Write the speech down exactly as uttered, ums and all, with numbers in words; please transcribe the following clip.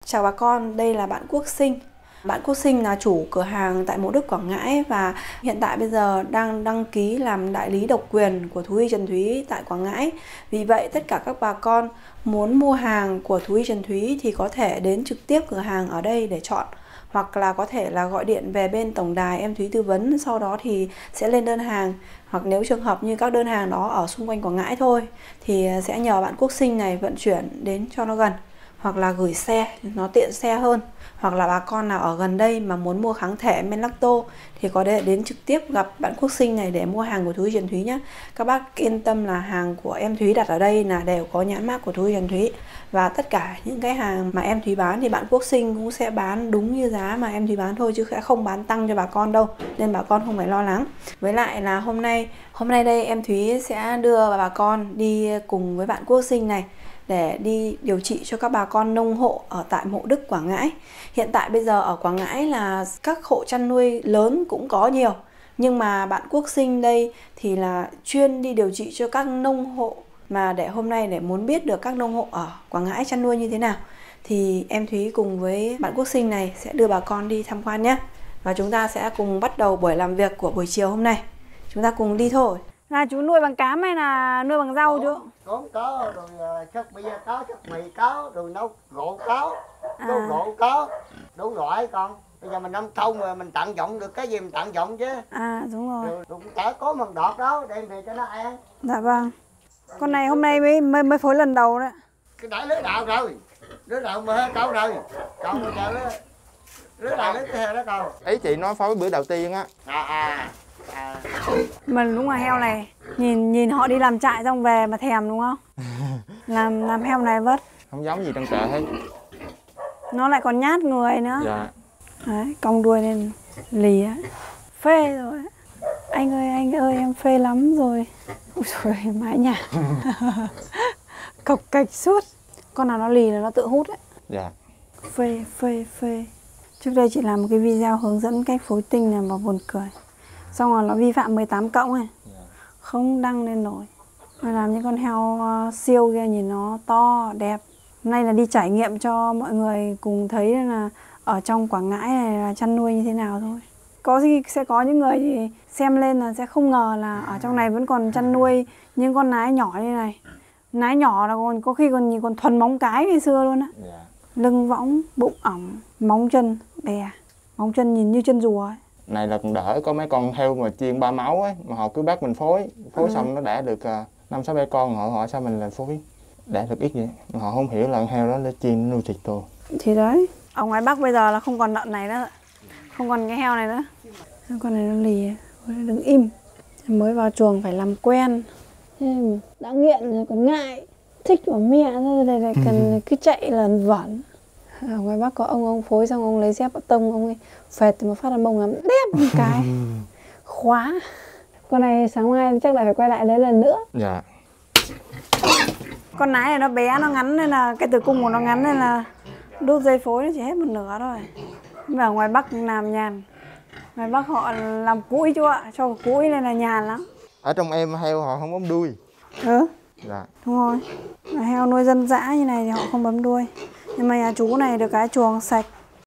Chào bà con, đây là bạn Quốc Sinh. Bạn Quốc Sinh là chủ cửa hàng tại Mộ Đức, Quảng Ngãi và hiện tại bây giờ đang đăng ký làm đại lý độc quyền của Thú Y Trần Thúy tại Quảng Ngãi. Vì vậy tất cả các bà con muốn mua hàng của Thú Y Trần Thúy thì có thể đến trực tiếp cửa hàng ở đây để chọn, hoặc là có thể là gọi điện về bên tổng đài em Thúy tư vấn, sau đó thì sẽ lên đơn hàng. Hoặc nếu trường hợp như các đơn hàng đó ở xung quanh Quảng Ngãi thôi thì sẽ nhờ bạn Quốc Sinh này vận chuyển đến cho nó gần, hoặc là gửi xe nó tiện xe hơn. Hoặc là bà con nào ở gần đây mà muốn mua kháng thể Menlacto thì có thể đến trực tiếp gặp bạn Quốc Sinh này để mua hàng của Thú Y Trần Thúy nhé. Các bác yên tâm là hàng của em Thúy đặt ở đây là đều có nhãn mác của Thú Y Trần Thúy. Và tất cả những cái hàng mà em Thúy bán thì bạn Quốc Sinh cũng sẽ bán đúng như giá mà em Thúy bán thôi, chứ sẽ không bán tăng cho bà con đâu, nên bà con không phải lo lắng. Với lại là hôm nay hôm nay đây em Thúy sẽ đưa bà con đi cùng với bạn Quốc Sinh này để đi điều trị cho các bà con nông hộ ở tại Mộ Đức, Quảng Ngãi. Hiện tại bây giờ ở Quảng Ngãi là các hộ chăn nuôi lớn cũng có nhiều, nhưng mà bạn Quốc Sinh đây thì là chuyên đi điều trị cho các nông hộ, mà để hôm nay để muốn biết được các nông hộ ở Quảng Ngãi chăn nuôi như thế nào thì em Thúy cùng với bạn Quốc Sinh này sẽ đưa bà con đi tham quan nhé. Và chúng ta sẽ cùng bắt đầu buổi làm việc của buổi chiều hôm nay. Chúng ta cùng đi thôi. Là chú nuôi bằng cám hay là nuôi bằng rau chú? Có có, rồi chất bia có, chất mì có, rồi nấu gỗ có, nấu à. gỗ có, đủ loại con. Bây giờ mình nông thôn rồi mình tận dụng được cái gì mình tận dụng chứ. À đúng rồi. Rồi, rồi chả có mần đọt đó đem về cho nó ăn. Dạ vâng. Con này hôm nay mới mới, mới phối lần đầu đấy. Cái đã lưới đạo rồi, lưới đạo mà hơi câu rồi, còn bây giờ lưới, lưới đạo lưới cái heo đó con. Ý chị nói phối bữa đầu tiên á. À à. À. Mà đúng là heo này nhìn nhìn họ đi làm trại xong về mà thèm đúng không? làm làm heo này vất. Không giống gì trong chợ hết. Nó lại còn nhát người nữa. Dạ. Đấy, cong đuôi lên lì á, phê rồi. Anh ơi anh ơi em phê lắm rồi. Ui trời ơi, mãi nhà. Cộc cạch suốt. Con nào nó lì là nó tự hút đấy. Dạ. Phê phê phê. Trước đây chị làm một cái video hướng dẫn cách phối tinh này mà buồn cười. Xong rồi nó vi phạm mười tám cộng này. Không đăng lên nổi. Rồi làm những con heo siêu kia nhìn nó to, đẹp. Hôm nay là đi trải nghiệm cho mọi người cùng thấy là ở trong Quảng Ngãi này là chăn nuôi như thế nào thôi. Có gì sẽ có những người thì xem lên là sẽ không ngờ là ở trong này vẫn còn chăn nuôi những con nái nhỏ như này. Nái nhỏ là còn có khi còn nhìn còn thuần móng cái ngày xưa luôn á. Yeah. Lưng võng, bụng ỏng, móng chân bè, móng chân nhìn như chân rùa ấy. Này là còn đỡ, có mấy con heo mà chiên ba máu ấy, mà họ cứ bắt mình phối, phối ừ. xong nó đẻ được năm sáu bé con, họ hỏi sao mình lại phối đẻ được ít vậy, mà họ không hiểu là heo đó để chiên nuôi thịt đồ. Thì đấy, ở ngoài Bắc bây giờ là không còn lợn này nữa, không còn cái heo này nữa. Con này nó lì, đứng im, mới vào chuồng phải làm quen, đã nghiện rồi còn ngại, thích của mẹ rồi này cần cứ chạy lần vẩn. Ở ngoài Bắc có ông ông phối xong ông lấy dép tông ông ấy phệt thì một phát là mông làm đép một cái khóa. Con này sáng mai chắc là phải quay lại lấy lần nữa. Dạ. Con nái này nó bé, nó ngắn nên là cái tử cung của nó ngắn nên là đốt dây phối nó chỉ hết một nửa thôi. Nhưng mà ở ngoài Bắc làm nhàn. Ngoài Bắc họ làm cũi chú ạ, cho cũi nên là nhàn lắm. Ở trong em heo họ không bấm đuôi. Ừ. Dạ. Đúng rồi. Heo nuôi dân dã như này thì họ không bấm đuôi. Nhưng mà nhà chú này được cái chuồng sạch,